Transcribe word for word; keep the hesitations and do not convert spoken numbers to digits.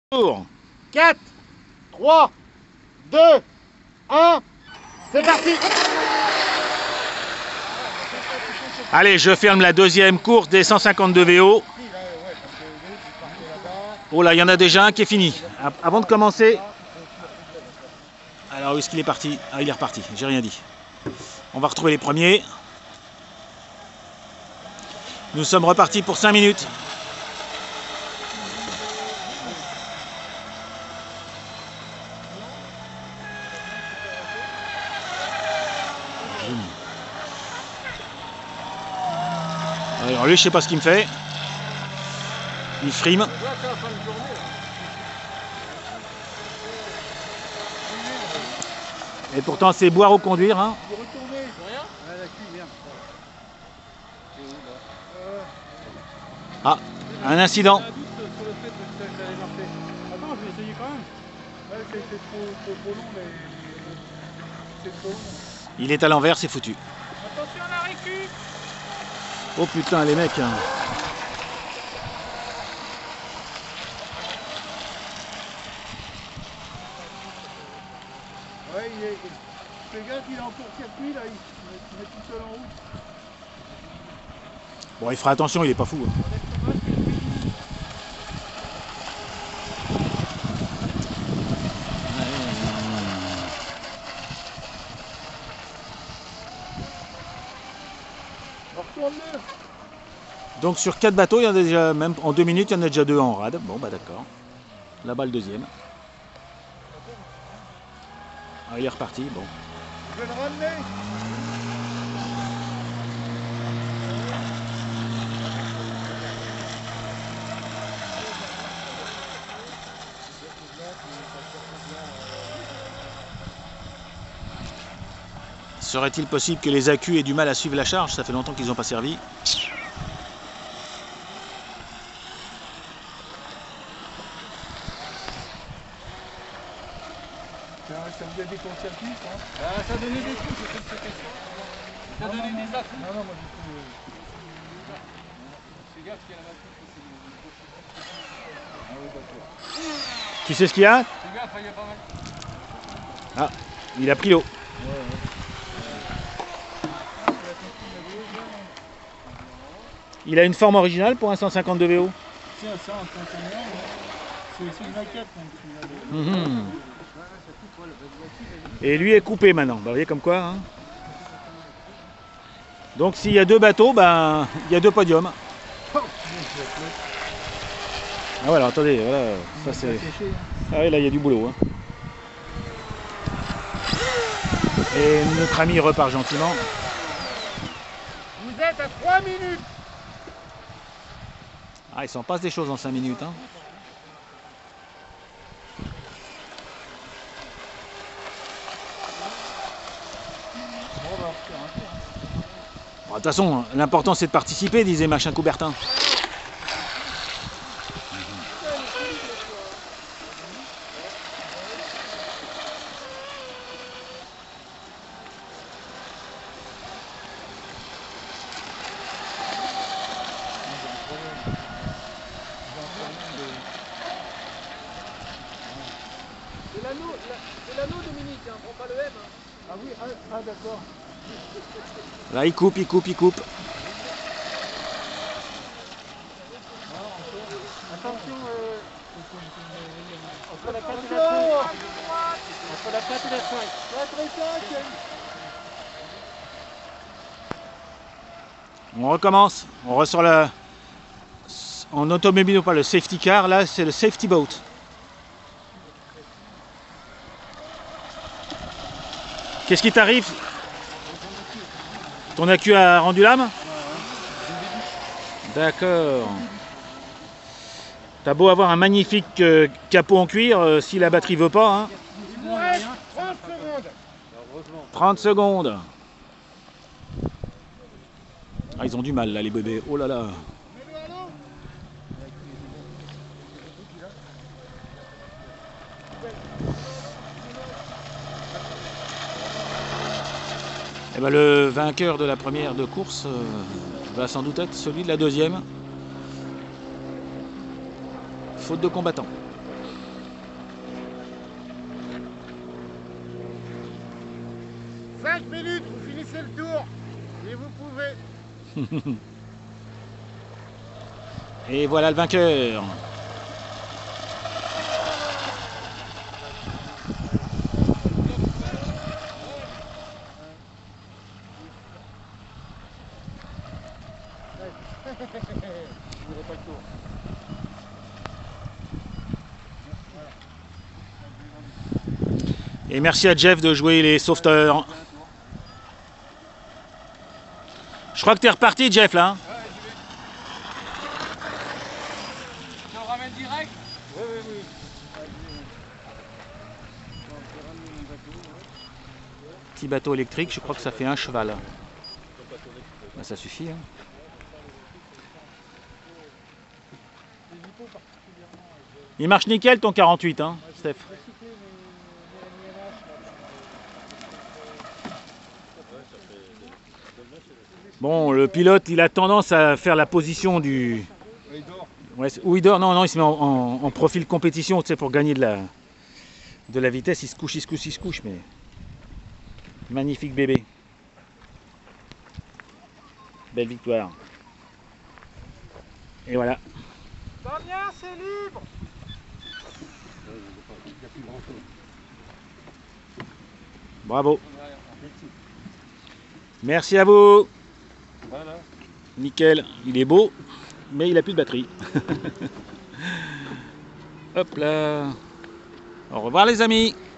quatre, trois, deux, un, c'est parti. Allez, je ferme la deuxième course des cent cinquante-deux V O. Oh là, il y en a déjà un qui est fini. Avant de commencer... Alors, où est-ce qu'il est parti? Ah, il est reparti, j'ai rien dit. On va retrouver les premiers. Nous sommes repartis pour cinq minutes. Alors lui, je sais pas ce qu'il me fait. Il frime. Et pourtant, c'est boire ou conduire. Hein. Ah, un incident. Attends, je vais essayer quand même. Ouais, c'est trop, trop, trop long, mais c'est trop long. Il est à l'envers, c'est foutu. Attention à la récup. Oh putain, les mecs. Hein. Ouais, il est. Le gars, il est en court-circuit, là, il, il est tout seul en route. Bon, il fera attention, il est pas fou. Hein. Donc sur quatre bateaux, il y en a déjà, même en deux minutes, il y en a déjà deux en rade. Bon bah d'accord. Là-bas le deuxième. Ah, il est reparti, bon. Je vais le ramener. Serait-il possible que les accus aient du mal à suivre la charge? Ça fait longtemps qu'ils n'ont pas servi. Ça vous a des court-circuits, ça? Ah, ça a donné des coups, c'est ça. Ça a donné des accus. Non, non, moi j'ai tout. Fais gaffe qu'il y a la batterie. Ah oui, d'accord. Tu sais ce qu'il y a? Fais gaffe, il y a pas mal. Ah, il a pris l'eau. Ouais, ouais. Il a une forme originale pour un cent cinquante-deux V O. C'est ça, un conteneur, c'est une maquette. Mmh. Et lui est coupé maintenant, bah, vous voyez comme quoi. Hein. Donc s'il y a deux bateaux, ben, il y a deux podiums. Ah voilà, attendez, voilà, ça c'est... Ah oui, là il y a du boulot. Hein. Et notre ami repart gentiment. Vous êtes à trois minutes. Ah, il s'en passe des choses en cinq minutes. Hein. De toute façon, l'important c'est de participer, disait Machin Coubertin. C'est l'anneau, Dominique, hein, prends pas le M. Hein. Ah oui, ah, ah d'accord. Là il coupe, il coupe, il coupe. Attention, euh, entre la quatre et la cinq. Entre la quatre et la cinq. quatre et cinq. On recommence, on ressort la... En automobile ou pas le safety car, là c'est le safety boat. Qu'est-ce qui t'arrive? Ton accu a rendu l'âme? D'accord. T'as beau avoir un magnifique euh, capot en cuir, euh, si la batterie veut pas. Hein. Il vous reste trente secondes. trente secondes. Ah, ils ont du mal là les bébés. Oh là là. Et ben, le vainqueur de la première de course euh, va sans doute être celui de la deuxième. Faute de combattants. cinq minutes, vous finissez le tour. Et vous pouvez. Et voilà le vainqueur. Et merci à Jeff de jouer les sauveteurs. Je crois que tu es reparti, Jeff, là. Tu le ramènes direct? Oui, oui, oui. Petit bateau électrique, je crois que ça fait un cheval. Ben, ça suffit. Hein. Il marche nickel ton quarante-huit, hein, Steph. Bon, le pilote, il a tendance à faire la position du... Il dort. Ouais, où il dort, non, non, il se met en, en, en profil compétition, tu sais, pour gagner de la, de la vitesse. Il se couche, il se couche, il se couche, mais... Magnifique bébé. Belle victoire. Et voilà. Damien, c'est libre. Bravo. Merci à vous. Voilà. Nickel. Il est beau, mais il a plus de batterie. Hop là. Au revoir les amis.